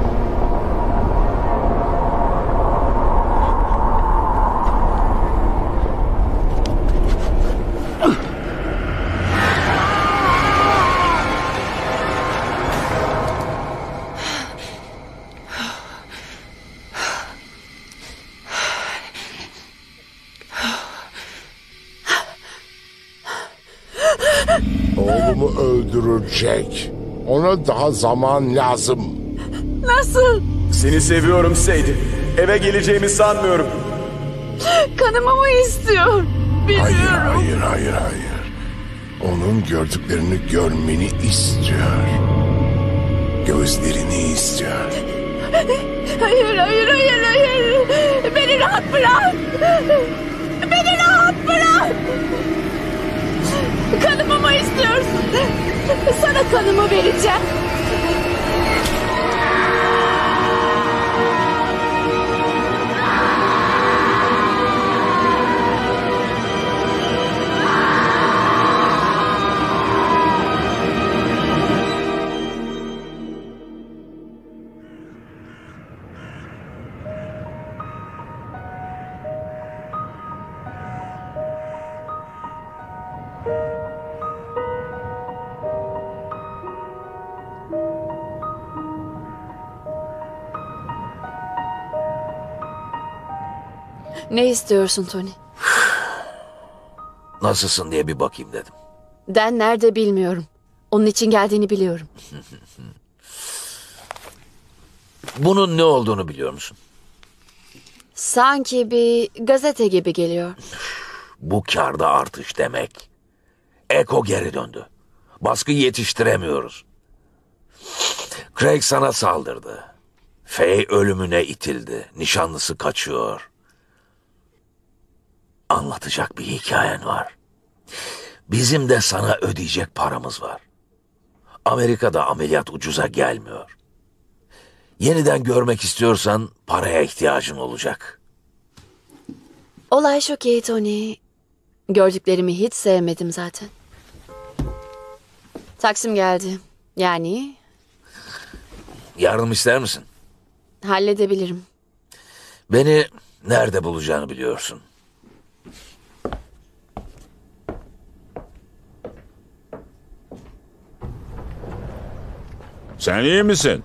Oğlumu öldürecek. Ona daha zaman lazım. Nasıl? Seni seviyorum Sadie. Eve geleceğimi sanmıyorum. Kanımı mı istiyor? Biliyorum. Hayır. Onun gördüklerini görmeni istiyor. Gözlerini istiyor. Hayır. Beni rahat bırak. Beni rahat bırak. Kanımı mı istiyorsun? Sana kanımı vereceğim. Ne istiyorsun Tony? Nasılsın diye bir bakayım dedim. Dan nerede bilmiyorum. Onun için geldiğini biliyorum. Bunun ne olduğunu biliyor musun? Sanki bir gazete gibi geliyor. Bu kârda artış demek. Eko geri döndü. Baskı yetiştiremiyoruz. Craig sana saldırdı. Faye ölümüne itildi. Nişanlısı kaçıyor. Anlatacak bir hikayen var. Bizim de sana ödeyecek paramız var. Amerika'da ameliyat ucuza gelmiyor. Yeniden görmek istiyorsan paraya ihtiyacın olacak. Olay şu ki Tony. Gördüklerimi hiç sevmedim zaten. Taksim geldi. Yani Yardım ister misin? halledebilirim. Beni nerede bulacağını biliyorsun. Sen iyi misin?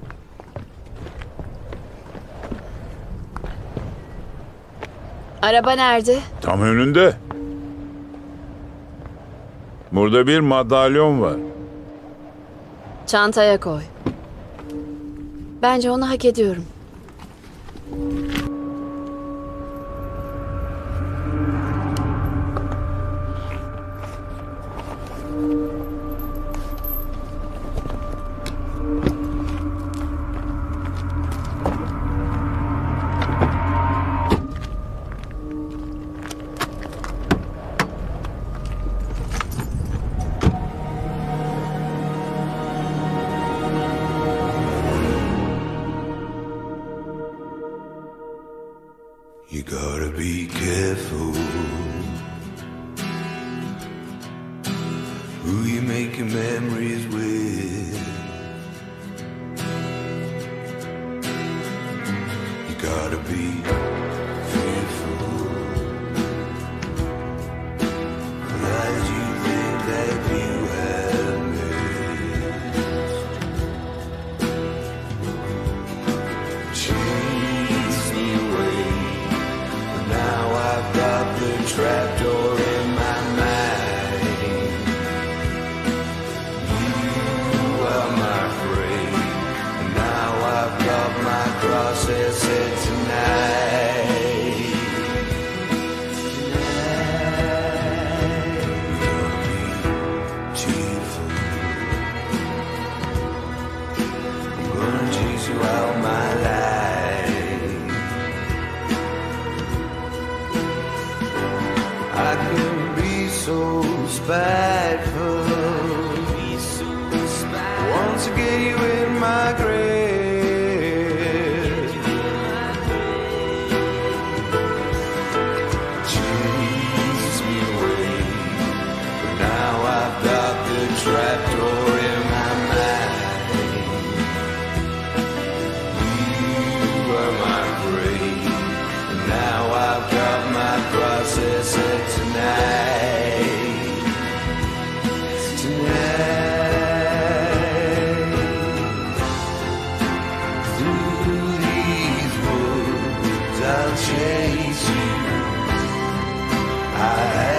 Araba nerede? Tam önünde. Burada bir madalyon var. Çantaya koy. Bence onu hak ediyorum. You gotta be careful who you make your memories with. You gotta be fearful of lies you think that you have missed. Chase me away. Now I've got can be so spiteful. Want to get you in my grave. Chase me away, but now I've got the trapdoor in my mind. You were my prey, and now I've got my process set tonight. Through these woods I'll chase you. I